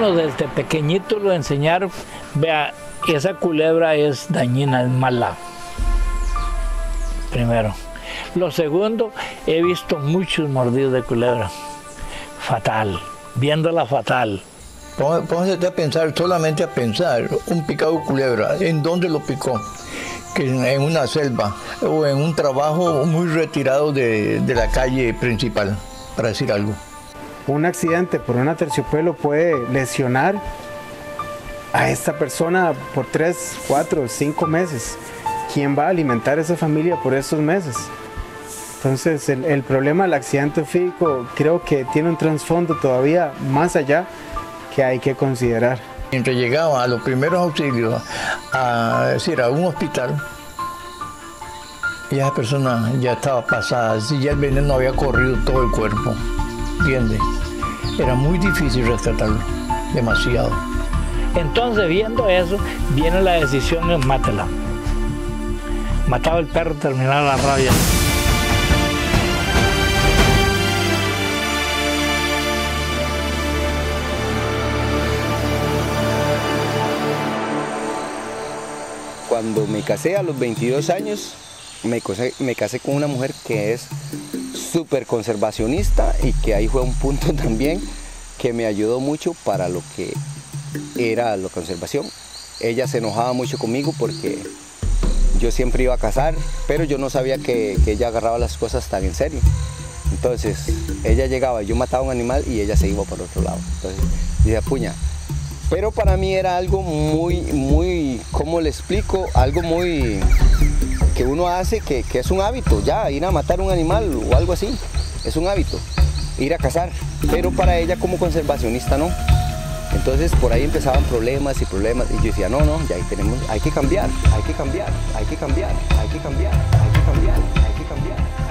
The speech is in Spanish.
uno desde pequeñito lo enseñaron, vea, esa culebra es dañina, es mala. Primero. Lo segundo, he visto muchos mordidos de culebra. Fatal, viéndola fatal. Póngase a pensar, solamente a pensar, un picado de culebra, ¿en dónde lo picó? Que en una selva o en un trabajo muy retirado de la calle principal, para decir algo. Un accidente por una terciopelo puede lesionar a esta persona por 3, 4, 5 meses. ¿Quién va a alimentar a esa familia por estos meses? Entonces el problema del accidente físico creo que tiene un trasfondo todavía más allá que hay que considerar. Mientras llegaba a los primeros auxilios, a un hospital, y esa persona ya estaba pasada, si ya el veneno había corrido todo el cuerpo, ¿entiendes? Era muy difícil rescatarlo, demasiado. Entonces, viendo eso, viene la decisión de mátela. Mataba el perro, terminaba la rabia. Cuando me casé a los 22 años, me casé con una mujer que es súper conservacionista y que ahí fue un punto también que me ayudó mucho para lo que era la conservación. Ella se enojaba mucho conmigo porque yo siempre iba a cazar, pero yo no sabía que ella agarraba las cosas tan en serio. Entonces ella llegaba, yo mataba un animal y ella se iba por otro lado. Entonces decía, puña. Pero para mí era algo muy, ¿cómo le explico? Algo muy que uno hace, que es un hábito, ya, ir a matar un animal o algo así, es un hábito, ir a cazar. Pero para ella como conservacionista no. Entonces por ahí empezaban problemas y problemas y yo decía, no, ya ahí hay que cambiar, hay que cambiar, hay que cambiar, hay que cambiar, hay que cambiar, hay que cambiar.